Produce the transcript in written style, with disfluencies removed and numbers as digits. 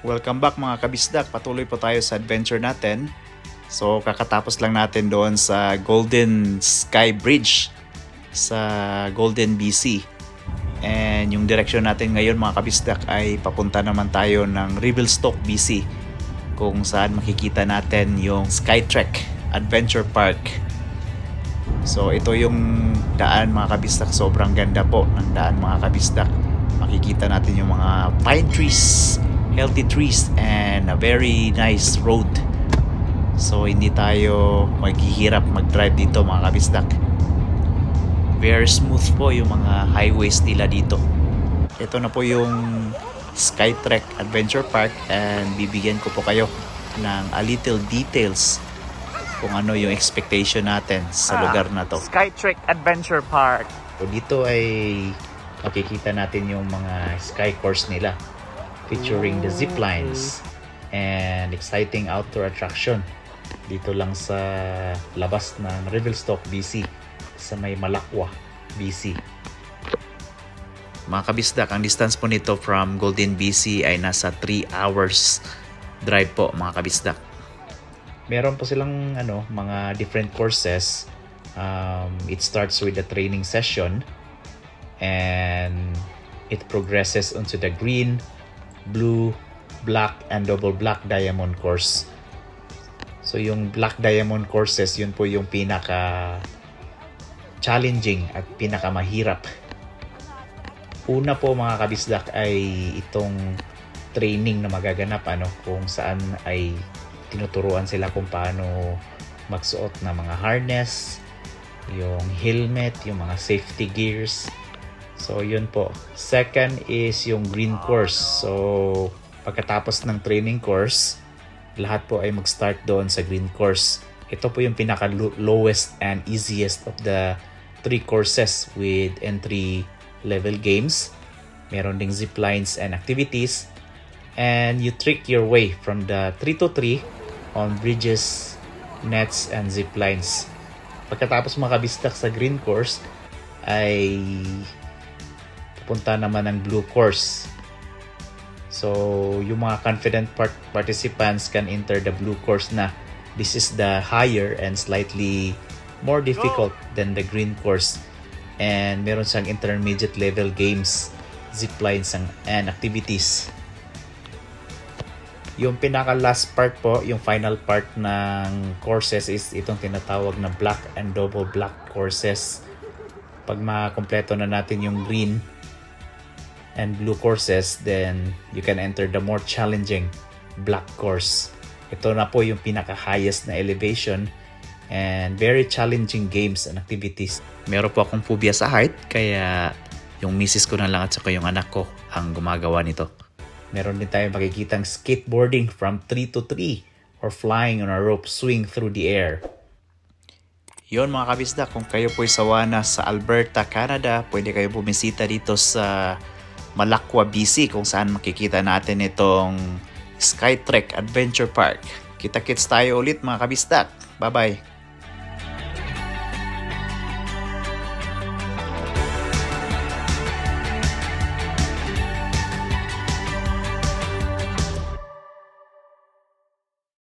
Welcome back mga kabisdak, patuloy po tayo sa adventure natin. So kakatapos lang natin doon sa Golden Sky Bridge sa Golden BC. And yung direction natin ngayon mga kabisdak ay papunta naman tayo ng Revelstoke BC, kung saan makikita natin yung Skytrek Adventure Park. So ito yung daan mga kabisdak, sobrang ganda po ng daan mga kabisdak. Makikita natin yung mga pine trees, healthy trees, and a very nice road. So hindi tayo maghihirap mag-drive dito mga kabisdak. Very smooth po yung mga highways nila dito. Ito na po yung Skytrek Adventure Park, and bibigyan ko po kayo ng a little details kung ano yung expectation natin sa lugar na to. Skytrek Adventure Park. So dito ay makikita natin yung mga sky course nila, featuring the zip lines and exciting outdoor attraction dito lang sa labas ng Revelstoke BC, sa may Malakwa BC. Mga kabisdak, ang distance po nito from Golden BC ay nasa 3 hours drive po mga kabisdak. Meron po silang mga different courses. It starts with the training session and it progresses onto the green, blue, black, and double black diamond course. So yung black diamond courses, yun po yung pinaka challenging at pinaka mahirap. Una po mga kabisdak ay itong training na magaganap, kung saan ay tinuturuan sila kung paano magsuot ng mga harness, yung helmet, yung mga safety gears. So yun po. Second is yung green course. So pagkatapos ng training course, lahat po ay mag-start doon sa green course. Ito po yung pinaka lowest and easiest of the 3 courses with entry level games. Meron ding zip lines and activities, and you trick your way from the 3-to-3 on bridges, nets, and zip lines. Pagkatapos makabistak sa green course ay pupunta naman ng blue course. So yung mga confident participants can enter the blue course na. This is the higher and slightly more difficult than the green course, and meron siyang intermediate level games, zip lines, and activities. Yung pinaka last part po, yung final part ng courses, is itong tinatawag na black and double black courses. Pag makompleto na natin yung green and blue courses, then you can enter the more challenging black course. Ito na po yung pinaka highest na elevation and very challenging games and activities. Meron po akong phobia sa height, kaya yung misis ko na lang at saka yung anak ko ang gumagawa nito. Meron din tayong makikitang skateboarding from 3-to-3 or flying on a rope swing through the air. Yon mga kabisda, kung kayo po'y sawa na sa Alberta, Canada, pwede kayo bumisita dito sa Malakwa BC, kung saan makikita natin itong Skytrek Adventure Park. Kita-kits tayo ulit mga kabisda. Bye-bye!